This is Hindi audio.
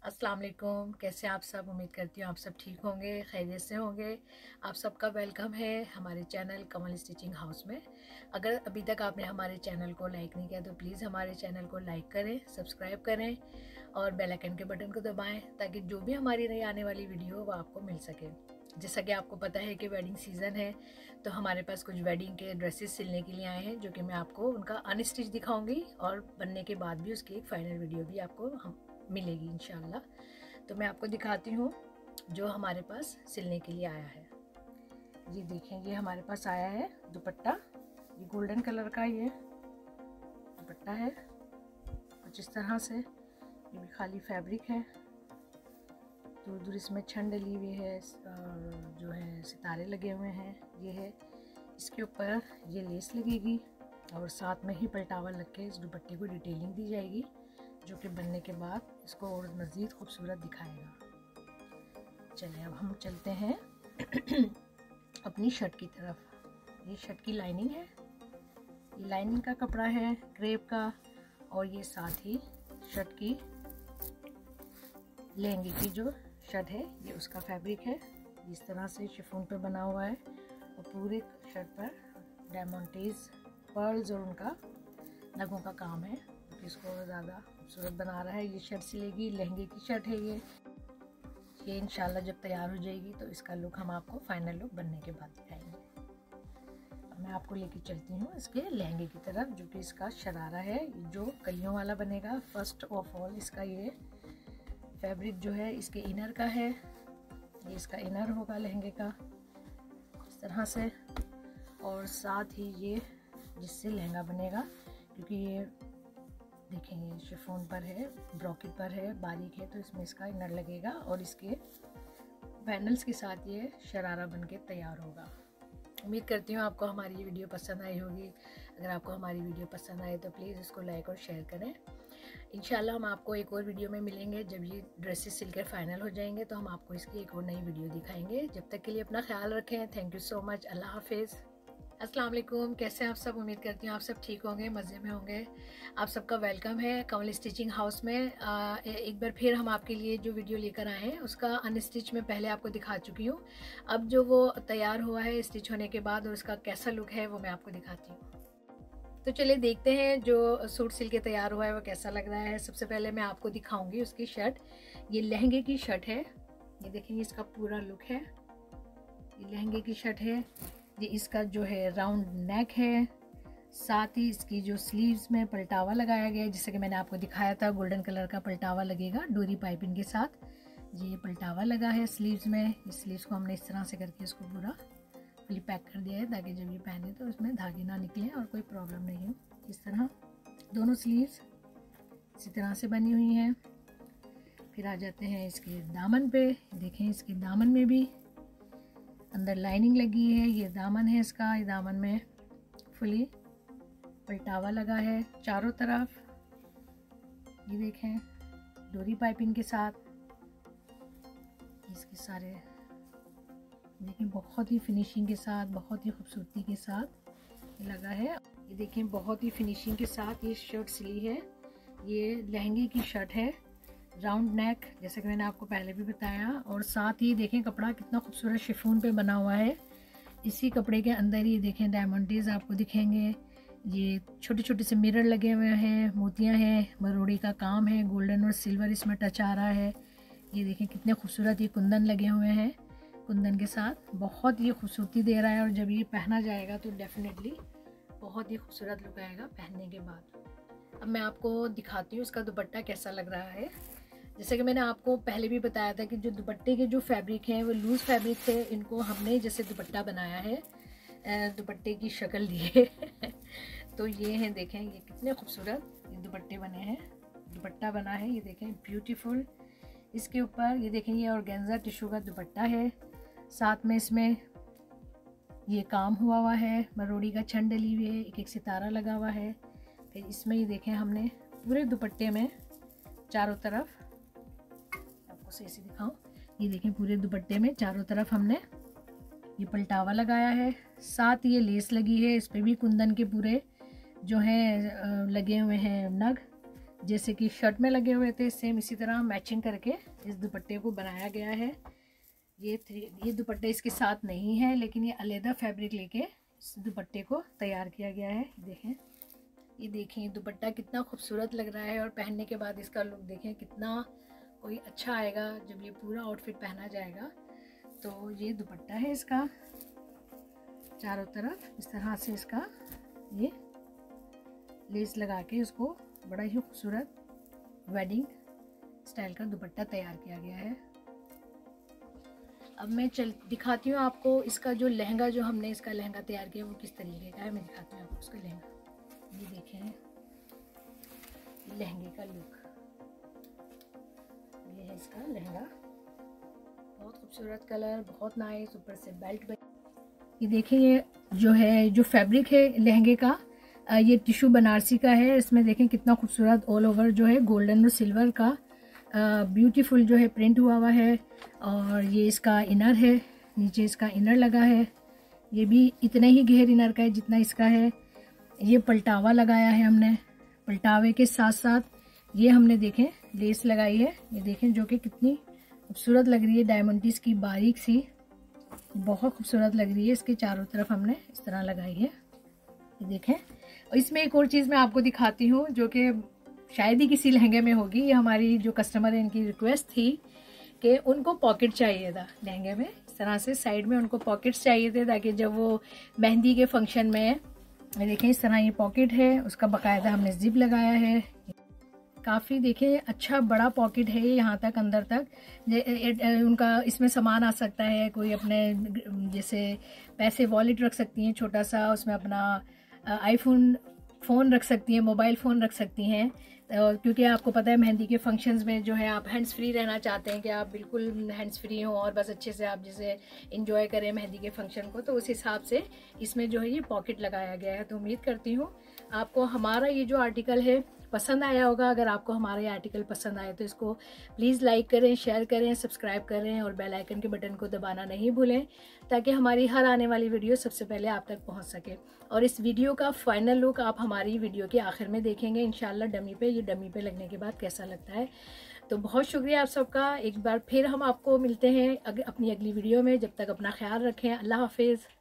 अस्सलाम वालेकुम। कैसे आप सब? उम्मीद करती हूँ आप सब ठीक होंगे, खैरियत से होंगे। आप सबका वेलकम है हमारे चैनल कमल स्टिचिंग हाउस में। अगर अभी तक आपने हमारे चैनल को लाइक नहीं किया तो प्लीज़ हमारे चैनल को लाइक करें, सब्सक्राइब करें और बेल आइकन के बटन को दबाएं ताकि जो भी हमारी नई आने वाली वीडियो वो आपको मिल सके। जैसा कि आपको पता है कि वेडिंग सीज़न है, तो हमारे पास कुछ वेडिंग के ड्रेसेस सिलने के लिए आए हैं, जो कि मैं आपको उनका अनस्टिच दिखाऊंगी और बनने के बाद भी उसकी एक फ़ाइनल वीडियो भी आपको हम मिलेगी इंशाल्लाह। तो मैं आपको दिखाती हूँ जो हमारे पास सिलने के लिए आया है। ये देखें, ये हमारे पास आया है दुपट्टा। ये गोल्डन कलर का ये दुपट्टा है कुछ इस तरह से। ये भी खाली फैब्रिक है, दूर दूर इसमें छन डली हुई है और जो है सितारे लगे हुए हैं। ये है, इसके ऊपर ये लेस लगेगी और साथ में ही पलटावा लग के इस दुपट्टे को डिटेलिंग दी जाएगी, जो कि बनने के बाद इसको और मज़ीद खूबसूरत दिखाएगा। चलिए अब हम चलते हैं अपनी शर्ट की तरफ। ये शर्ट की लाइनिंग है, ये लाइनिंग का कपड़ा है क्रेप का, और ये साथ ही शर्ट की लहंगे की जो शर्ट है ये उसका फैब्रिक है। इस तरह से शिफॉन पे बना हुआ है और पूरे शर्ट पर डायमंडीज पर्ल्स और उनका नगों का काम है, तो इसको ज़्यादा खूबसूरत बना रहा है। ये शर्ट सिलेगी, लहंगे की शर्ट है ये इंशाल्लाह जब तैयार हो जाएगी तो इसका लुक हम आपको फाइनल लुक बनने के बाद दिखाएंगे। अब मैं आपको लेके चलती हूँ इसके लहंगे की तरफ, जो कि इसका शरारा है जो कलियों वाला बनेगा। फर्स्ट ऑफ ऑल इसका ये फैब्रिक जो है इसके इनर का है, ये इसका इनर होगा लहंगे का इस तरह से, और साथ ही ये जिससे लहंगा बनेगा, क्योंकि ये देखेंगे शिफॉन पर है, ब्रॉकेट पर है, बारीक है, तो इसमें इसका इनर लगेगा और इसके पैनल्स के साथ ये शरारा बनके तैयार होगा। उम्मीद करती हूँ आपको हमारी ये वीडियो पसंद आई होगी। अगर आपको हमारी वीडियो पसंद आए तो प्लीज़ इसको लाइक और शेयर करें। इंशाल्लाह हम आपको एक और वीडियो में मिलेंगे। जब ये ड्रेसेस सिलकर फाइनल हो जाएंगे तो हम आपको इसकी एक और नई वीडियो दिखाएंगे। जब तक के लिए अपना ख्याल रखें। Thank you so much. अल्लाह हाफिज़। अस्सलाम वालेकुम। कैसे हैं आप सब? उम्मीद करती हूँ आप सब ठीक होंगे, मज़े में होंगे। आप सबका वेलकम है कमल स्टिचिंग हाउस में। एक बार फिर हम आपके लिए जो वीडियो लेकर आए हैं उसका अनस्टिच में पहले आपको दिखा चुकी हूँ। अब जो वो तैयार हुआ है स्टिच होने के बाद और उसका कैसा लुक है वो मैं आपको दिखाती हूँ। तो चलिए देखते हैं जो सूट सिल के तैयार हुआ है वो कैसा लग रहा है। सबसे पहले मैं आपको दिखाऊंगी उसकी शर्ट। ये लहंगे की शर्ट है, ये देखेंगे इसका पूरा लुक है। ये लहंगे की शर्ट है, ये इसका जो है राउंड नेक है, साथ ही इसकी जो स्लीव्स में पलटावा लगाया गया है, जैसे कि मैंने आपको दिखाया था गोल्डन कलर का पलटावा लगेगा डोरी पाइपिंग के साथ। ये पलटावा लगा है स्लीव्स में। इस स्लीव्स को हमने इस तरह से करके इसको पूरा फुली पैक कर दिया है ताकि जब ये पहने तो इसमें धागे ना निकले और कोई प्रॉब्लम नहीं हो। इस तरह दोनों स्लीव्स इसी तरह से बनी हुई हैं। फिर आ जाते हैं इसके दामन पे। देखें इसके दामन में भी अंदर लाइनिंग लगी है, ये दामन है इसका। ये दामन में फुली पलटावा लगा है चारों तरफ। ये देखें डोरी पाइपिंग के साथ इसके सारे देखें बहुत ही फिनिशिंग के साथ, बहुत ही खूबसूरती के साथ लगा है। ये देखें बहुत ही फिनिशिंग के साथ ये शर्ट सिली है। ये लहंगे की शर्ट है, राउंड नेक, जैसे कि मैंने आपको पहले भी बताया। और साथ ही देखें कपड़ा कितना खूबसूरत शिफॉन पे बना हुआ है। इसी कपड़े के अंदर ही देखें डायमंडीज आपको दिखेंगे। ये छोटे छोटे से मिरर लगे हुए हैं, मोतियां हैं, मरोड़ी का काम है, गोल्डन और सिल्वर इसमें टच आ रहा है। ये देखें कितने खूबसूरत ये कुंदन लगे हुए हैं, कुंदन के साथ बहुत ही खूबसूरती दे रहा है। और जब ये पहना जाएगा तो डेफिनेटली बहुत ही खूबसूरत लुक आएगा पहनने के बाद। अब मैं आपको दिखाती हूँ इसका दुपट्टा कैसा लग रहा है। जैसे कि मैंने आपको पहले भी बताया था कि जो दुपट्टे के जो फैब्रिक हैं वो लूज़ फैब्रिक थे, इनको हमने जैसे दुपट्टा बनाया है, दुपट्टे की शक्ल दी है तो ये हैं, देखें ये कितने खूबसूरत ये दुपट्टे बने हैं, दुपट्टा बना है। ये देखें ब्यूटीफुल। इसके ऊपर ये देखें ये ऑर्गेन्जा टिश्यू का दुपट्टा है, साथ में इसमें ये काम हुआ है, मरोड़ी का छन डली हुई है, एक एक सितारा लगा हुआ है। फिर इसमें ये देखें हमने पूरे दुपट्टे में चारों तरफ, आपको सही से दिखाऊं, ये देखें पूरे दुपट्टे में चारों तरफ हमने ये पलटावा लगाया है। साथ ये लेस लगी है, इस पर भी कुंदन के पूरे जो हैं लगे हुए हैं नग, जैसे कि शर्ट में लगे हुए थे, सेम इसी तरह मैचिंग करके इस दुपट्टे को बनाया गया है। ये दुपट्टा इसके साथ नहीं है, लेकिन ये अलग फैब्रिक लेके इस दुपट्टे को तैयार किया गया है। ये देखें दुपट्टा कितना खूबसूरत लग रहा है, और पहनने के बाद इसका लुक देखें कितना कोई अच्छा आएगा जब ये पूरा आउटफिट पहना जाएगा। तो ये दुपट्टा है इसका, चारों तरफ इस तरह से इसका ये लेस लगा के उसको बड़ा ही खूबसूरत वेडिंग स्टाइल का दुपट्टा तैयार किया गया है। अब मैं दिखाती हूँ आपको इसका जो लहंगा, जो हमने इसका लहंगा तैयार किया वो किस तरीके का है। मैं दिखाती हूँ आपको उसका लहंगा। ये देखें लहंगे का लुक, ये है इसका लहंगा, बहुत खूबसूरत कलर, बहुत नाइस, ऊपर से बेल्ट। ये देखिए ये जो है जो फैब्रिक है लहंगे का, ये टिश्यू बनारसी का है। इसमें देखें कितना खूबसूरत ऑल ओवर जो है गोल्डन और सिल्वर का ब्यूटीफुल जो है प्रिंट हुआ हुआ है। और ये इसका इनर है, नीचे इसका इनर लगा है, ये भी इतने ही घेर इनर का है जितना इसका है। ये पलटावा लगाया है हमने, पलटावे के साथ साथ ये हमने देखें लेस लगाई है। ये देखें जो कि कितनी खूबसूरत लग रही है, डायमंडीज की बारीक सी, बहुत खूबसूरत लग रही है। इसके चारों तरफ हमने इस तरह लगाई है, ये देखें। और इसमें एक और चीज़ मैं आपको दिखाती हूँ जो कि शायद ही किसी लहंगे में होगी। ये हमारी जो कस्टमर है इनकी रिक्वेस्ट थी कि उनको पॉकेट चाहिए था लहंगे में, इस तरह से साइड में उनको पॉकेट्स चाहिए थे, ताकि जब वो मेहंदी के फंक्शन में देखें इस तरह ये पॉकेट है, उसका बाकायदा हमने जिप लगाया है। काफ़ी देखें अच्छा बड़ा पॉकेट है, यहाँ तक अंदर तक उनका इसमें सामान आ सकता है। कोई अपने जैसे पैसे वॉलेट रख सकती हैं छोटा सा, उसमें अपना आईफोन फ़ोन रख सकती हैं, मोबाइल फ़ोन रख सकती हैं। क्योंकि आपको पता है मेहंदी के फंक्शंस में जो है आप हैंड्स फ्री रहना चाहते हैं कि आप बिल्कुल हैंड्स फ्री हों और बस अच्छे से आप जैसे इंजॉय करें मेहंदी के फंक्शन को, तो उस हिसाब से इसमें जो है ये पॉकेट लगाया गया है। तो उम्मीद करती हूँ आपको हमारा ये जो आर्टिकल है पसंद आया होगा। अगर आपको हमारा ये आर्टिकल पसंद आए तो इसको प्लीज़ लाइक करें, शेयर करें, सब्सक्राइब करें और बेल आइकन के बटन को दबाना नहीं भूलें, ताकि हमारी हर आने वाली वीडियो सबसे पहले आप तक पहुंच सके। और इस वीडियो का फाइनल लुक आप हमारी वीडियो के आखिर में देखेंगे इंशाल्लाह डमी पे। ये डमी पे लगने के बाद कैसा लगता है। तो बहुत शुक्रिया आप सबका। एक बार फिर हम आपको मिलते हैं अपनी अगली वीडियो में। जब तक अपना ख्याल रखें। अल्लाह हाफिज़।